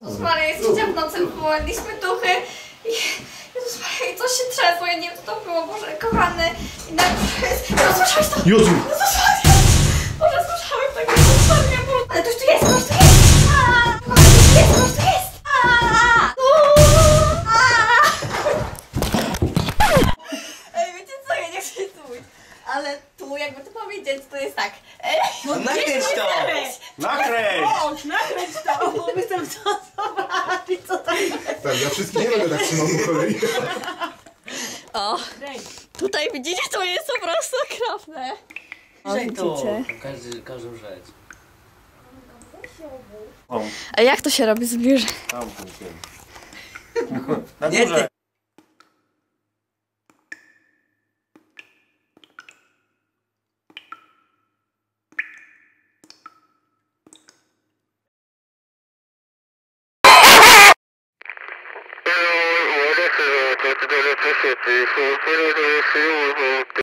Jezus Maria, jest trzecia w nocy, wołaliśmy duchy i... Jezus Maria, coś się trzęsło, ja nie wiem co to było, Boże, kochany. I na... Słyszałeś to? Jezu! Jezus Maria! Boże, słyszałem tak, Jezus Maria, Boże. Ale ktoś tu jest, ktoś tu jest! Ktoś tu jest! Ej, wiecie co, ja nie chcę się tu mówić, ale tu jakby to powiedzieć, to jest tak. No nakręć to! Nakręć! Chodź, nakręć to, bo jestem co zobaczyć, co to jest. Tak, ja wszystkich nie będę tak trzymał po kolei. O, tutaj widzicie, to jest po prostu okropne. Bliżej to! widzicie? Każdą rzecz. O, A jak to się robi zbliżej? tam tym. Na Nie, górze. What if